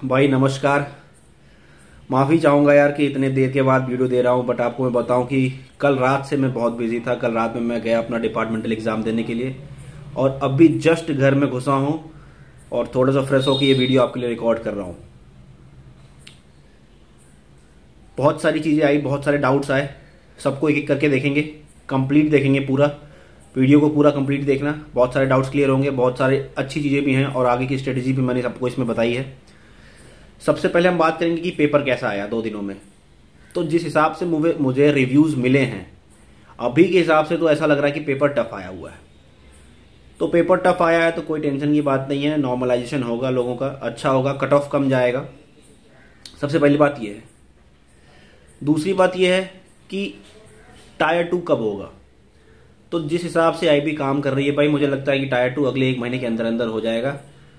भाई नमस्कार। माफ़ी चाहूँगा यार कि इतने देर के बाद वीडियो दे रहा हूँ, बट आपको मैं बताऊँ कि कल रात से मैं बहुत बिजी था। कल रात में मैं गया अपना डिपार्टमेंटल एग्ज़ाम देने के लिए और अभी जस्ट घर में घुसा हूँ और थोड़ा सा फ्रेश होकर ये वीडियो आपके लिए रिकॉर्ड कर रहा हूँ। बहुत सारी चीज़ें आई, बहुत सारे डाउट्स आए, सबको एक एक करके देखेंगे, कंप्लीट देखेंगे पूरा वीडियो को, पूरा कंप्लीट देखना। बहुत सारे डाउट्स क्लियर होंगे, बहुत सारे अच्छी चीज़ें भी हैं और आगे की स्ट्रेटेजी भी मैंने सबको इसमें बताई है। सबसे पहले हम बात करेंगे कि पेपर कैसा आया 2 दिनों में। तो जिस हिसाब से मुझे रिव्यूज़ मिले हैं अभी के हिसाब से, तो ऐसा लग रहा है कि पेपर टफ आया हुआ है। तो पेपर टफ आया है तो कोई टेंशन की बात नहीं है, नॉर्मलाइजेशन होगा, लोगों का अच्छा होगा, कट ऑफ कम जाएगा। सबसे पहली बात यह है। दूसरी बात यह है कि टायर 2 कब होगा। तो जिस हिसाब से आईबी काम कर रही है भाई, मुझे लगता है कि टायर 2 अगले 1 महीने के अंदर अंदर हो जाएगा।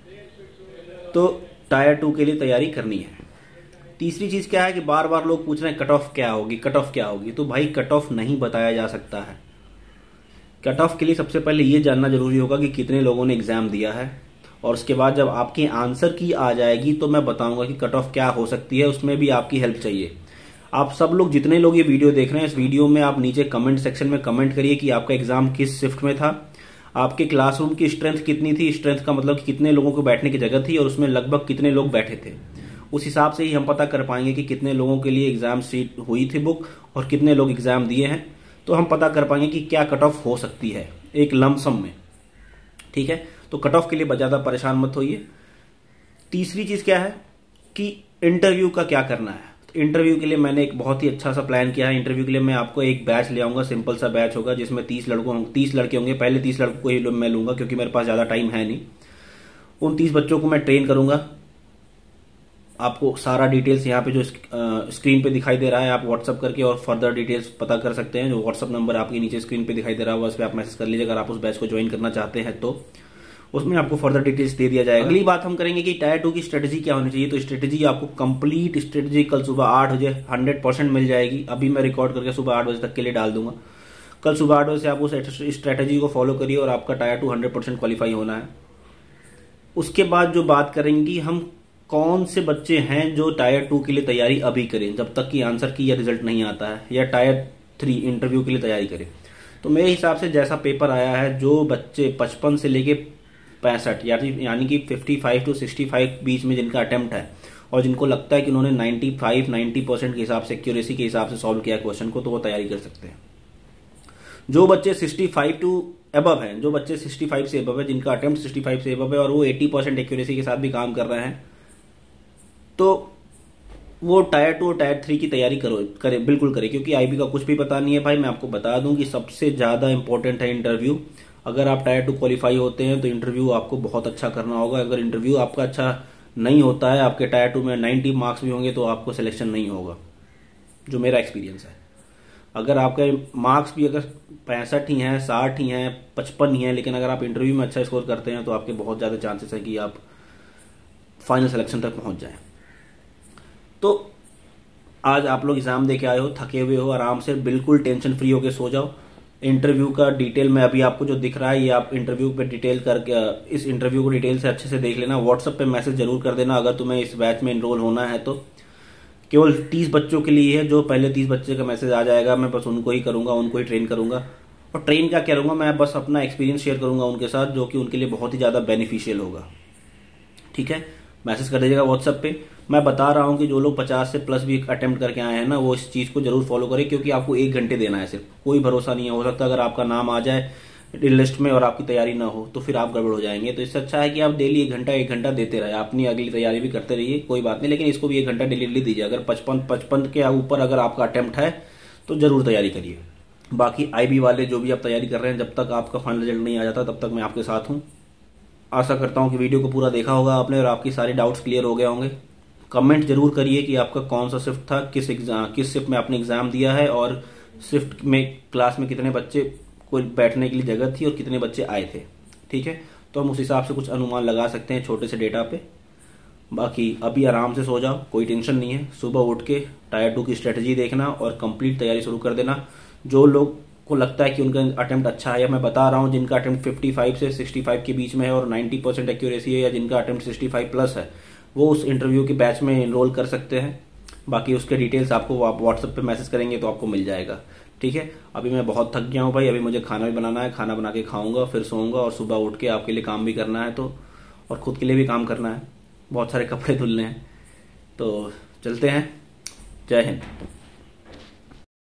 तो टायर 2 के लिए तैयारी करनी है। तीसरी चीज़ क्या है कि बार बार लोग पूछ रहे हैं कट ऑफ क्या होगी, कट ऑफ क्या होगी। तो भाई कट ऑफ नहीं बताया जा सकता है। कट ऑफ के लिए सबसे पहले ये जानना जरूरी होगा कि कितने लोगों ने एग्जाम दिया है, और उसके बाद जब आपके आंसर की आ जाएगी तो मैं बताऊंगा कि कट ऑफ क्या हो सकती है। उसमें भी आपकी हेल्प चाहिए। आप सब लोग, जितने लोग ये वीडियो देख रहे हैं, इस वीडियो में आप नीचे कमेंट सेक्शन में कमेंट करिए कि आपका एग्जाम किस शिफ्ट में था, आपके क्लासरूम की स्ट्रेंथ कितनी थी। स्ट्रेंथ का मतलब कि कितने लोगों को बैठने की जगह थी और उसमें लगभग कितने लोग बैठे थे। उस हिसाब से ही हम पता कर पाएंगे कि कितने लोगों के लिए एग्जाम सीट हुई थी बुक और कितने लोग एग्जाम दिए हैं। तो हम पता कर पाएंगे कि क्या कट ऑफ हो सकती है एक लमसम में। ठीक है, तो कट ऑफ के लिए ज्यादा परेशान मत होइए। तीसरी चीज क्या है कि इंटरव्यू का क्या करना है। इंटरव्यू के लिए मैंने एक बहुत ही अच्छा सा प्लान किया है। इंटरव्यू के लिए मैं आपको एक बैच ले आऊंगा, सिंपल सा बैच होगा जिसमें 30 लड़के होंगे। पहले 30 लड़कों को ही मैं लूंगा क्योंकि मेरे पास ज्यादा टाइम है नहीं। उन 30 बच्चों को मैं ट्रेन करूंगा। आपको सारा डिटेल्स यहाँ पे जो स्क्रीन पे दिखाई दे रहा है, आप व्हाट्सअप करके और फर्दर डिटेल्स पता कर सकते हैं। जो व्हाट्सअप नंबर आपके नीचे स्क्रीन पे दिखाई दे रहा होगा उस पर आप मैसेज कर लीजिए अगर आप उस बैच को ज्वाइन करना चाहते हैं। तो उसमें आपको फर्दर डिटेल्स दे दिया जाएगा। अगली बात हम करेंगे कि टायर 2 की स्ट्रेटेजी क्या होनी चाहिए। तो स्ट्रेटेजी आपको कंप्लीट स्ट्रेटेजी कल सुबह 8 बजे 100% मिल जाएगी। अभी मैं रिकॉर्ड करके सुबह 8 बजे तक के लिए डाल दूंगा। कल सुबह 8 बजे से आप उस स्ट्रेटेजी को फॉलो करिए और आपका टायर 2 100% क्वालिफाई होना है। उसके बाद जो बात करेंगे, हम कौन से बच्चे हैं जो टायर 2 के लिए तैयारी अभी करें जब तक कि आंसर की या रिजल्ट नहीं आता है, या टायर 3 इंटरव्यू के लिए तैयारी करें। तो मेरे हिसाब से जैसा पेपर आया है, जो बच्चे 55 से लेके 65 यानी कि 55 to 65 बीच में जिनका अटेम्प्ट है और जिनको लगता है कि उन्होंने 90% के हिसाब से, एक्यूरेसी के हिसाब से सॉल्व किया क्वेश्चन को, तो वो तैयारी कर सकते हैं। जो बच्चे 65 टू अबव हैं, जो बच्चे 65 से अबव है, जिनका अटेम्प्ट 65 से अबव है और वो 80% एक्यूरेसी के साथ भी काम कर रहे हैं, तो वो टायर 2 और टायर 3 की तैयारी करें, बिल्कुल करें। क्योंकि आईबी का कुछ भी पता नहीं है भाई। मैं आपको बता दूं कि सबसे ज्यादा इंपॉर्टेंट है इंटरव्यू। अगर आप टायर 2 क्वालिफाई होते हैं तो इंटरव्यू आपको बहुत अच्छा करना होगा। अगर इंटरव्यू आपका अच्छा नहीं होता है, आपके टायर 2 में 90 मार्क्स भी होंगे, तो आपको सिलेक्शन नहीं होगा, जो मेरा एक्सपीरियंस है। अगर आपके मार्क्स भी अगर 65 ही हैं, 60 ही हैं, 55 ही हैं, लेकिन अगर आप इंटरव्यू में अच्छा स्कोर करते हैं तो आपके बहुत ज्यादा चांसेस है कि आप फाइनल सिलेक्शन तक पहुंच जाएं। तो आज आप लोग एग्जाम दे के आए हो, थके हुए हो, आराम से बिल्कुल टेंशन फ्री होके सो जाओ। इंटरव्यू का डिटेल में अभी आपको जो दिख रहा है, ये आप इंटरव्यू पे डिटेल करके इस इंटरव्यू को डिटेल से अच्छे से देख लेना। व्हाट्सएप पे मैसेज जरूर कर देना अगर तुम्हें इस बैच में एनरोल होना है। तो केवल 30 बच्चों के लिए है। जो पहले 30 बच्चे का मैसेज आ जाएगा, मैं बस उनको ही करूंगा, उनको ही ट्रेन करूंगा। और ट्रेन क्या करूंगा, मैं बस अपना एक्सपीरियंस शेयर करूंगा उनके साथ, जो कि उनके लिए बहुत ही ज्यादा बेनिफिशियल होगा। ठीक है, मैसेज कर दीजिएगा व्हाट्सएप पे। मैं बता रहा हूं कि जो लोग 50 से प्लस भी अटेम्प्ट करके आए हैं ना, वो इस चीज को जरूर फॉलो करें, क्योंकि आपको 1 घंटे देना है सिर्फ। कोई भरोसा नहीं है, हो सकता है अगर आपका नाम आ जाए लिस्ट में और आपकी तैयारी ना हो तो फिर आप गड़बड़ हो जाएंगे। तो इससे अच्छा है कि आप डेली 1 घंटा देते रहे। अपनी अगली तैयारी भी करते रहिए, कोई बात नहीं, लेकिन इसको भी 1 घंटा डेली दीजिए। अगर 55 के ऊपर अगर आपका अटेम्प्ट है तो जरूर तैयारी करिए। बाकी आईबी वाले जो भी आप तैयारी कर रहे हैं, जब तक आपका फाइनल रिजल्ट नहीं आ जाता तब तक मैं आपके साथ हूं। आशा करता हूं कि वीडियो को पूरा देखा होगा आपने और आपकी सारी डाउट्स क्लियर हो गए होंगे। कमेंट जरूर करिए कि आपका कौन सा शिफ्ट था, किस शिफ्ट में आपने एग्जाम दिया है, और शिफ्ट में क्लास में कितने बच्चे को बैठने के लिए जगह थी और कितने बच्चे आए थे। ठीक है, तो हम उस हिसाब से कुछ अनुमान लगा सकते हैं छोटे से डेटा पे। बाकी अभी आराम से सो जाओ, कोई टेंशन नहीं है। सुबह उठ के टायर 2 की स्ट्रेटेजी देखना और कंप्लीट तैयारी शुरू कर देना। जो लोग को लगता है कि उनका अटेम्प्ट अच्छा है, या मैं बता रहा हूँ जिनका अटेम्प्ट 55 से 65 के बीच में है और 90% एक्यूरेसी है, या जिनका अटेम्प्ट 65 प्लस है, वो उस इंटरव्यू के बैच में इनरोल कर सकते हैं। बाकी उसके डिटेल्स आपको आप व्हाट्सएप पे मैसेज करेंगे तो आपको मिल जाएगा। ठीक है, अभी मैं बहुत थक गया हूँ भाई, अभी मुझे खाना भी बनाना है, खाना बना के खाऊंगा, फिर सोऊंगा, और सुबह उठ के आपके लिए काम भी करना है, तो और खुद के लिए भी काम करना है, बहुत सारे कपड़े धुलने हैं। तो चलते हैं, जय हिंद।